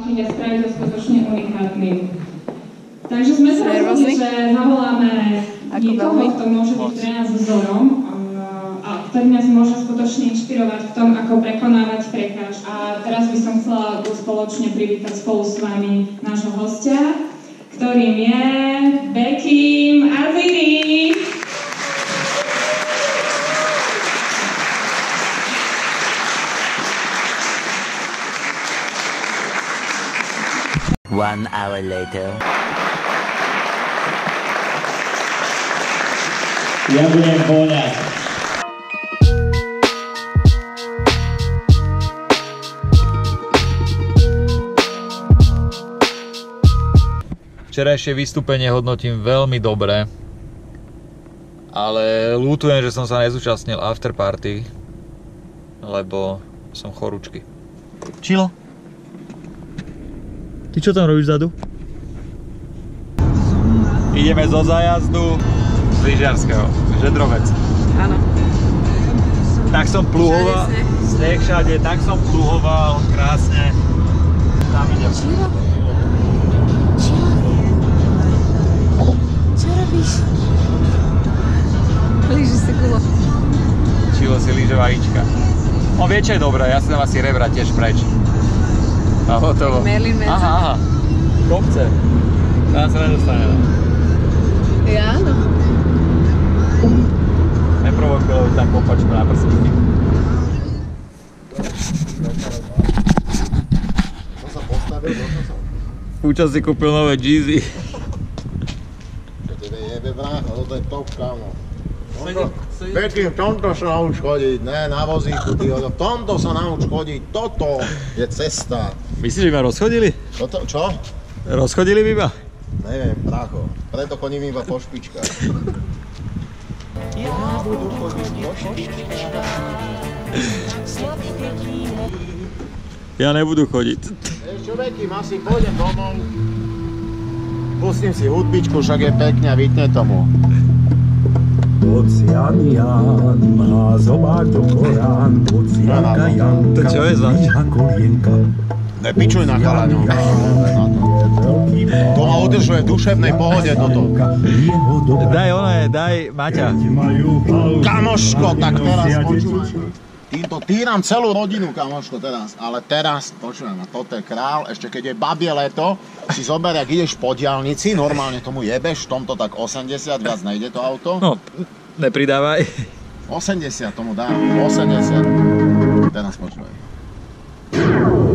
vytlačiť a spraviť to skutočne unikátnym. Takže sme sa rozhodli, že zavoláme niekoho, kto môže byť pre nás vzorom a ktorý nás môže skutočne inšpirovať v tom, ako prekonávať prekážky. A teraz by som chcela spoločne privítať spolu s vami nášho hostia, ktorým je Bekim Aziri. One hour later. Ja budem voňať. Včerajšie vystúpenie hodnotím veľmi dobre, ale ľútujem, že som sa nezúčastnil afterparty, lebo som chorúčky. Čilo? Ty čo tam robíš vzadu? Ideme zo zájazdu z lyžiarskeho, Žedrovec. Áno. Tak som pluhoval, sneh všade, tak som pluhoval, krásne. Tam idem. Čilo? Čo robíš? Líži si gulo. Čilo si líže vajíčka. On vie, čo je dobré, ja si dám asi rebra tiež preč. A hotovo. Merlin Manson. Aha, kopce. Tam sa nedostane. Ja, áno. Neprovokujú tam kopačku na prstíky. To sa postavil, Účas si kúpil nové Jeezy. To tebe jebe brácha, toto je top, kámo. Bekim, v tomto sa nauč chodiť, ne na vozíku, ty, v tomto sa nauč chodiť, toto je cesta. Myslíš, že by ma rozchodili? Toto, čo? Rozchodili by ma? Neviem, brácho, preto chodím iba po špičkách. Ja budu chodiť po špičkách. Ja nebudú chodiť. Vieš čo, Bekim, asi pôjdem domov. Pustím si hudbičku, však je pekne a vytne tomu. Oceán Jan má zobák do Korán, oceánka Janka, To čo je za? kolienka. Nepičuj na chalaňov. To ma udržuje v duševnej pohode toto. Daj daj Maťa. Kamoško, tak teraz počúvaj. Týmto týram celú rodinu, kamoško, teraz. Ale teraz, počúvaj ma, toto je král. Ešte keď je babie leto, si zober, ak ideš po diaľnici, normálne tomu jebeš, v tomto tak 80, viac nejde to auto. No, nepridávaj. 80 tomu dám, 80. Teraz počúvaj.